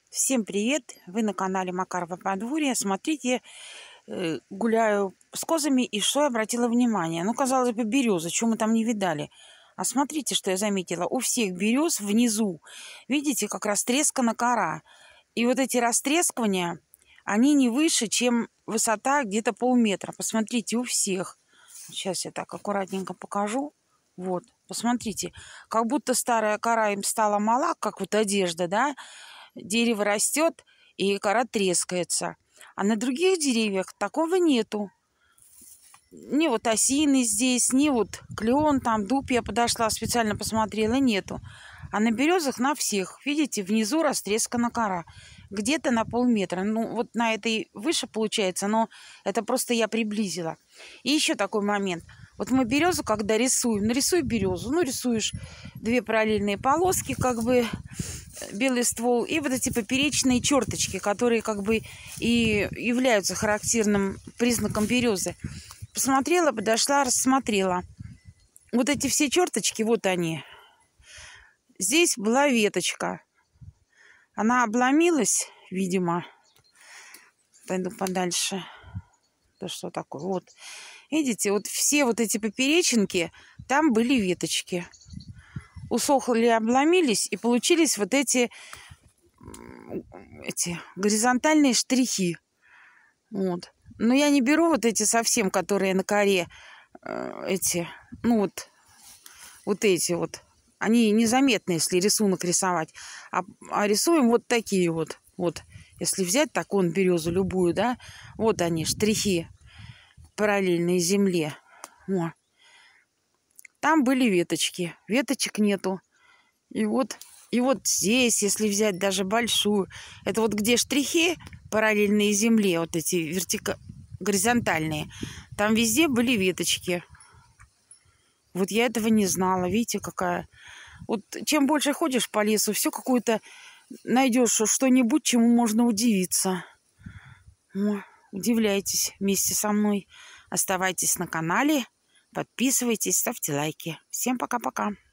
Всем привет! Вы на канале Макарова Подворье. Смотрите, гуляю с козами, и что я обратила внимание? Ну, казалось бы, береза, чего мы там не видали. А смотрите, что я заметила. У всех берез внизу, видите, как растрескана кора. И вот эти растрескивания, они не выше, чем высота где-то полметра. Посмотрите, у всех. Сейчас я так аккуратненько покажу. Вот, посмотрите, как будто старая кора им стала мала, как вот одежда, да? Дерево растет, и кора трескается. А на других деревьях такого нету. Ни вот осины здесь, ни вот клен, там дуб я подошла, специально посмотрела, нету. А на березах на всех, видите, внизу растрескана кора. Где-то на полметра. Ну, вот на этой выше получается, но это просто я приблизила. И еще такой момент. Вот мы березу, когда рисуем, нарисуй березу, ну, рисуешь две параллельные полоски, как бы белый ствол, и вот эти поперечные черточки, которые как бы и являются характерным признаком березы. Посмотрела, подошла, рассмотрела. Вот эти все черточки, вот они. Здесь была веточка. Она обломилась, видимо. Пойду подальше. Да что такое? Вот. Видите, вот все вот эти поперечинки, там были веточки. Усохли, обломились, и получились вот эти горизонтальные штрихи. Вот. Но я не беру вот эти совсем, которые на коре, ну вот эти вот. Они незаметны, если рисунок рисовать. А рисуем вот такие вот. Вот. Если взять такую березу любую, да, вот они, штрихи параллельные земле. О. Там были веточки. Веточек нету. И вот здесь, если взять даже большую, это вот где штрихи параллельные земле, вот эти горизонтальные, там везде были веточки. Вот я этого не знала. Видите, какая... Вот чем больше ходишь по лесу, все какое-то найдешь что-нибудь, чему можно удивиться. О, удивляйтесь вместе со мной. Оставайтесь на канале, подписывайтесь, ставьте лайки. Всем пока-пока.